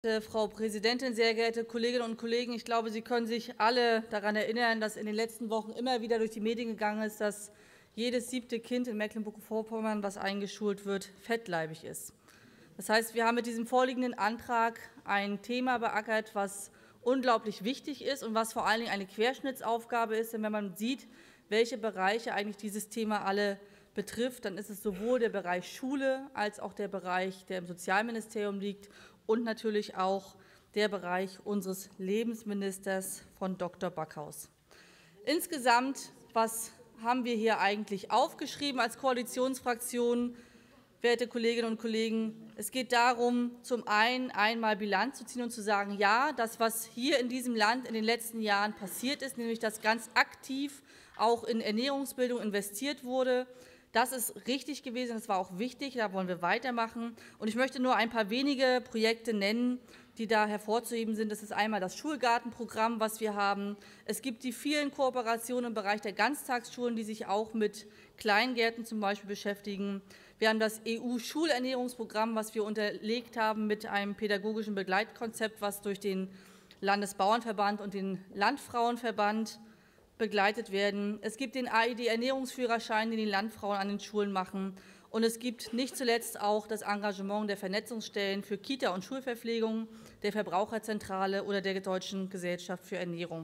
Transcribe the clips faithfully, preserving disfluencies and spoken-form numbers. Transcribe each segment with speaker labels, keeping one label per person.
Speaker 1: Frau Präsidentin, sehr geehrte Kolleginnen und Kollegen! Ich glaube, Sie können sich alle daran erinnern, dass in den letzten Wochen immer wieder durch die Medien gegangen ist, dass jedes siebte Kind in Mecklenburg-Vorpommern, was eingeschult wird, fettleibig ist. Das heißt, wir haben mit diesem vorliegenden Antrag ein Thema beackert, was unglaublich wichtig ist und was vor allen Dingen eine Querschnittsaufgabe ist. Denn wenn man sieht, welche Bereiche eigentlich dieses Thema alle betrifft, dann ist es sowohl der Bereich Schule als auch der Bereich, der im Sozialministerium liegt, und natürlich auch der Bereich unseres Lebensministers von Doktor Backhaus. Insgesamt, was haben wir hier eigentlich aufgeschrieben als Koalitionsfraktion, werte Kolleginnen und Kollegen? Es geht darum, zum einen einmal Bilanz zu ziehen und zu sagen, ja, das, was hier in diesem Land in den letzten Jahren passiert ist, nämlich dass ganz aktiv auch in Ernährungsbildung investiert wurde, das ist richtig gewesen, das war auch wichtig, da wollen wir weitermachen. Und ich möchte nur ein paar wenige Projekte nennen, die da hervorzuheben sind. Das ist einmal das Schulgartenprogramm, was wir haben. Es gibt die vielen Kooperationen im Bereich der Ganztagsschulen, die sich auch mit Kleingärten zum Beispiel beschäftigen. Wir haben das E U-Schulernährungsprogramm, was wir unterlegt haben mit einem pädagogischen Begleitkonzept, was durch den Landesbauernverband und den Landfrauenverband begleitet werden. Es gibt den A I D-Ernährungsführerschein, den die Landfrauen an den Schulen machen. Und es gibt nicht zuletzt auch das Engagement der Vernetzungsstellen für Kita- und Schulverpflegung, der Verbraucherzentrale oder der Deutschen Gesellschaft für Ernährung.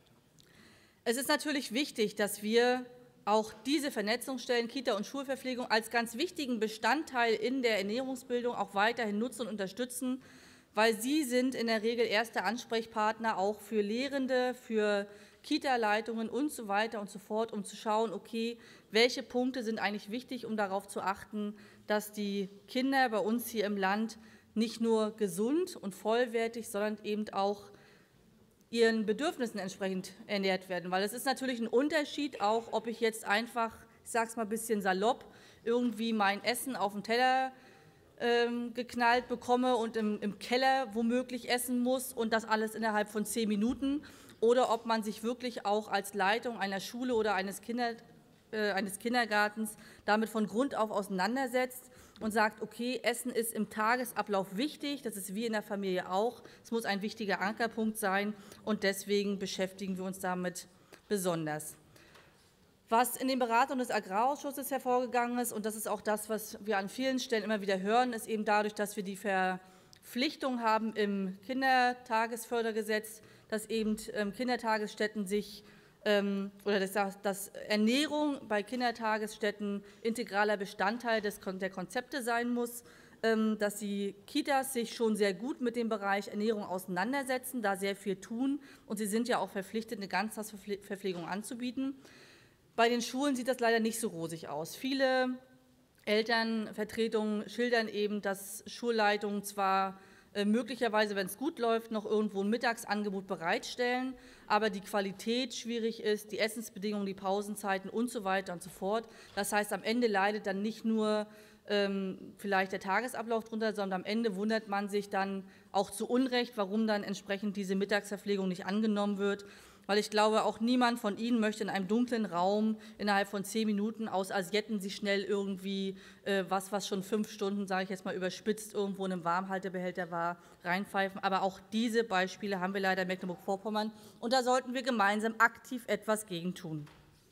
Speaker 1: Es ist natürlich wichtig, dass wir auch diese Vernetzungsstellen, Kita- und Schulverpflegung als ganz wichtigen Bestandteil in der Ernährungsbildung auch weiterhin nutzen und unterstützen, weil sie sind in der Regel erste Ansprechpartner auch für Lehrende, für Kita-Leitungen und so weiter und so fort, um zu schauen, okay, welche Punkte sind eigentlich wichtig, um darauf zu achten, dass die Kinder bei uns hier im Land nicht nur gesund und vollwertig, sondern eben auch ihren Bedürfnissen entsprechend ernährt werden. Weil es ist natürlich ein Unterschied, auch ob ich jetzt einfach, ich sage es mal ein bisschen salopp, irgendwie mein Essen auf den Teller ähm, geknallt bekomme und im, im Keller womöglich essen muss und das alles innerhalb von zehn Minuten, oder ob man sich wirklich auch als Leitung einer Schule oder eines, Kinder, äh, eines Kindergartens damit von Grund auf auseinandersetzt und sagt, okay, Essen ist im Tagesablauf wichtig, das ist wie in der Familie auch, es muss ein wichtiger Ankerpunkt sein, und deswegen beschäftigen wir uns damit besonders. Was in den Beratungen des Agrarausschusses hervorgegangen ist, und das ist auch das, was wir an vielen Stellen immer wieder hören, ist eben dadurch, dass wir die Verpflichtung haben im Kindertagesfördergesetz, dass eben Kindertagesstätten sich oder dass Ernährung bei Kindertagesstätten integraler Bestandteil der Konzepte sein muss, dass die Kitas sich schon sehr gut mit dem Bereich Ernährung auseinandersetzen, da sehr viel tun, und sie sind ja auch verpflichtet, eine Ganztagsverpflegung anzubieten. Bei den Schulen sieht das leider nicht so rosig aus. Viele Elternvertretungen schildern eben, dass Schulleitungen zwar möglicherweise, wenn es gut läuft, noch irgendwo ein Mittagsangebot bereitstellen, aber die Qualität schwierig ist, die Essensbedingungen, die Pausenzeiten und so weiter und so fort. Das heißt, am Ende leidet dann nicht nur ähm, vielleicht der Tagesablauf darunter, sondern am Ende wundert man sich dann auch zu Unrecht, warum dann entsprechend diese Mittagsverpflegung nicht angenommen wird. Weil ich glaube, auch niemand von Ihnen möchte in einem dunklen Raum innerhalb von zehn Minuten aus Assietten sich schnell irgendwie äh, was, was schon fünf Stunden, sage ich jetzt mal überspitzt, irgendwo in einem Warmhaltebehälter war, reinpfeifen. Aber auch diese Beispiele haben wir leider in Mecklenburg-Vorpommern, und da sollten wir gemeinsam aktiv etwas gegen tun.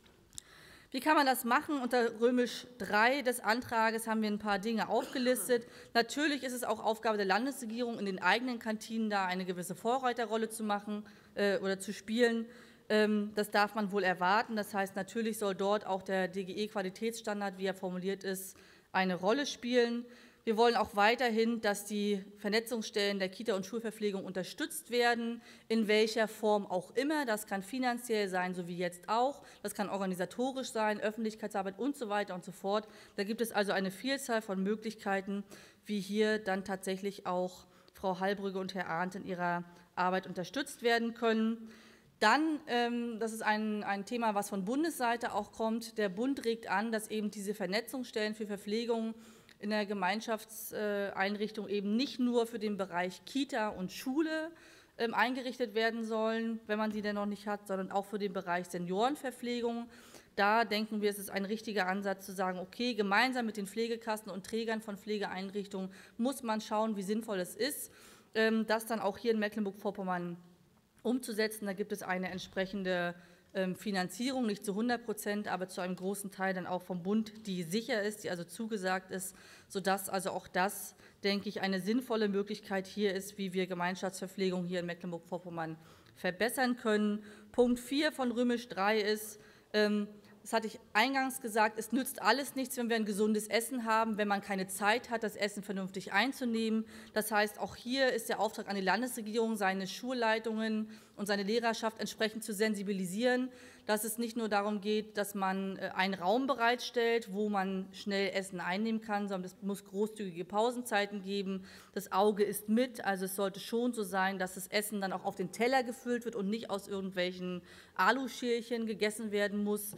Speaker 1: Wie kann man das machen? Unter Römisch drei des Antrages haben wir ein paar Dinge aufgelistet. Natürlich ist es auch Aufgabe der Landesregierung, in den eigenen Kantinen da eine gewisse Vorreiterrolle zu machen äh, oder zu spielen. Ähm, das darf man wohl erwarten. Das heißt, natürlich soll dort auch der D G E-Qualitätsstandard, wie er formuliert ist, eine Rolle spielen. Wir wollen auch weiterhin, dass die Vernetzungsstellen der Kita- und Schulverpflegung unterstützt werden, in welcher Form auch immer. Das kann finanziell sein, so wie jetzt auch. Das kann organisatorisch sein, Öffentlichkeitsarbeit und so weiter und so fort. Da gibt es also eine Vielzahl von Möglichkeiten, wie hier dann tatsächlich auch Frau Hallbrügge und Herr Arndt in ihrer Arbeit unterstützt werden können. Dann, das ist ein, ein Thema, was von Bundesseite auch kommt. Der Bund regt an, dass eben diese Vernetzungsstellen für Verpflegung in der Gemeinschaftseinrichtung eben nicht nur für den Bereich Kita und Schule eingerichtet werden sollen, wenn man sie denn noch nicht hat, sondern auch für den Bereich Seniorenverpflegung. Da denken wir, es ist ein richtiger Ansatz zu sagen, okay, gemeinsam mit den Pflegekassen und Trägern von Pflegeeinrichtungen muss man schauen, wie sinnvoll es ist, das dann auch hier in Mecklenburg-Vorpommern umzusetzen. Da gibt es eine entsprechende Finanzierung, nicht zu hundert Prozent, aber zu einem großen Teil dann auch vom Bund, die sicher ist, die also zugesagt ist, sodass also auch das, denke ich, eine sinnvolle Möglichkeit hier ist, wie wir Gemeinschaftsverpflegung hier in Mecklenburg-Vorpommern verbessern können. Punkt vier von Römisch drei ist, das hatte ich eingangs gesagt, es nützt alles nichts, wenn wir ein gesundes Essen haben, wenn man keine Zeit hat, das Essen vernünftig einzunehmen. Das heißt, auch hier ist der Auftrag an die Landesregierung, seine Schulleitungen und seine Lehrerschaft entsprechend zu sensibilisieren, dass es nicht nur darum geht, dass man einen Raum bereitstellt, wo man schnell Essen einnehmen kann, sondern es muss großzügige Pausenzeiten geben. Das Auge ist mit, also es sollte schon so sein, dass das Essen dann auch auf den Teller gefüllt wird und nicht aus irgendwelchen Aluschälchen gegessen werden muss.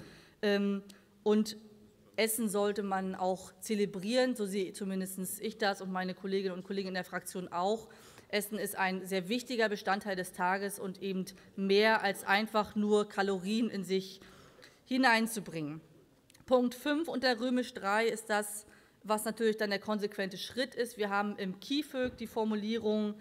Speaker 1: Und Essen sollte man auch zelebrieren, so sehe zumindest ich das und meine Kolleginnen und Kollegen in der Fraktion auch. Essen ist ein sehr wichtiger Bestandteil des Tages und eben mehr als einfach nur Kalorien in sich hineinzubringen. Punkt fünf unter Römisch drei ist das, was natürlich dann der konsequente Schritt ist. Wir haben im KIföG die Formulierung,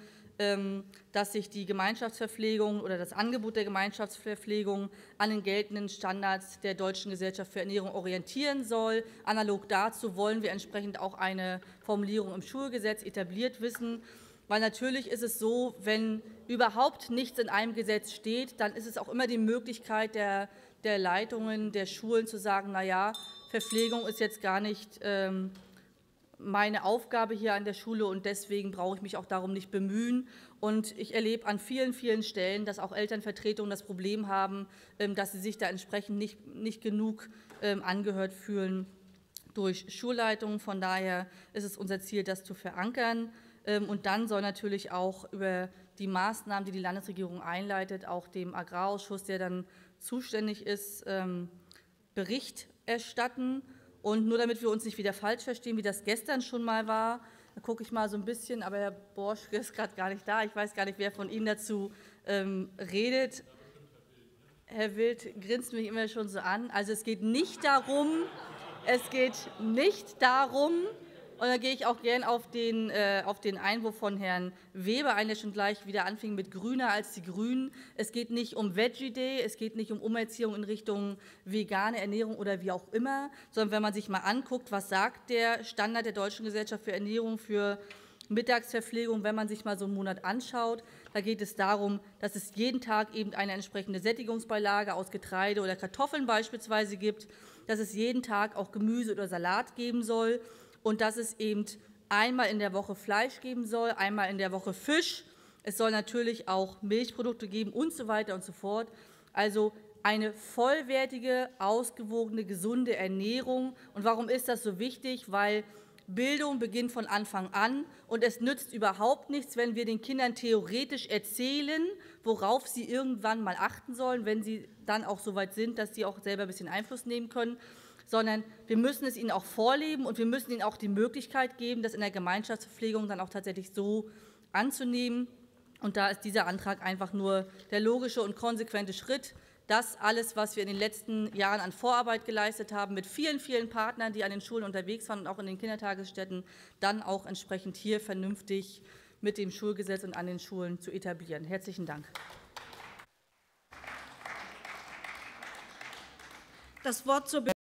Speaker 1: dass sich die Gemeinschaftsverpflegung oder das Angebot der Gemeinschaftsverpflegung an den geltenden Standards der Deutschen Gesellschaft für Ernährung orientieren soll. Analog dazu wollen wir entsprechend auch eine Formulierung im Schulgesetz etabliert wissen, weil natürlich ist es so, wenn überhaupt nichts in einem Gesetz steht, dann ist es auch immer die Möglichkeit der, der Leitungen der Schulen zu sagen, na ja, Verpflegung ist jetzt gar nicht ähm, meine Aufgabe hier an der Schule und deswegen brauche ich mich auch darum nicht bemühen. Und ich erlebe an vielen, vielen Stellen, dass auch Elternvertretungen das Problem haben, dass sie sich da entsprechend nicht, nicht genug angehört fühlen durch Schulleitungen. Von daher ist es unser Ziel, das zu verankern. Und dann soll natürlich auch über die Maßnahmen, die die Landesregierung einleitet, auch dem Agrarausschuss, der dann zuständig ist, Bericht erstatten. Und nur damit wir uns nicht wieder falsch verstehen, wie das gestern schon mal war, da gucke ich mal so ein bisschen, aber Herr Borschke ist gerade gar nicht da. Ich weiß gar nicht, wer von Ihnen dazu ähm, redet. Herr Wild grinst mich immer schon so an. Also es geht nicht darum, es geht nicht darum, und da gehe ich auch gern auf den, äh, auf den Einwurf von Herrn Weber ein, der schon gleich wieder anfing mit grüner als die Grünen. Es geht nicht um Veggie Day, es geht nicht um Umerziehung in Richtung vegane Ernährung oder wie auch immer, sondern wenn man sich mal anguckt, was sagt der Standard der Deutschen Gesellschaft für Ernährung für Mittagsverpflegung, wenn man sich mal so einen Monat anschaut, da geht es darum, dass es jeden Tag eben eine entsprechende Sättigungsbeilage aus Getreide oder Kartoffeln beispielsweise gibt, dass es jeden Tag auch Gemüse oder Salat geben soll, und dass es eben einmal in der Woche Fleisch geben soll, einmal in der Woche Fisch. Es soll natürlich auch Milchprodukte geben und so weiter und so fort. Also eine vollwertige, ausgewogene, gesunde Ernährung. Und warum ist das so wichtig? Weil Bildung beginnt von Anfang an, und es nützt überhaupt nichts, wenn wir den Kindern theoretisch erzählen, worauf sie irgendwann mal achten sollen, wenn sie dann auch so weit sind, dass sie auch selber ein bisschen Einfluss nehmen können, sondern wir müssen es ihnen auch vorleben und wir müssen ihnen auch die Möglichkeit geben, das in der Gemeinschaftsverpflegung dann auch tatsächlich so anzunehmen. Und da ist dieser Antrag einfach nur der logische und konsequente Schritt, das alles, was wir in den letzten Jahren an Vorarbeit geleistet haben, mit vielen, vielen Partnern, die an den Schulen unterwegs waren und auch in den Kindertagesstätten, dann auch entsprechend hier vernünftig mit dem Schulgesetz und an den Schulen zu etablieren. Herzlichen Dank.
Speaker 2: Das Wort zur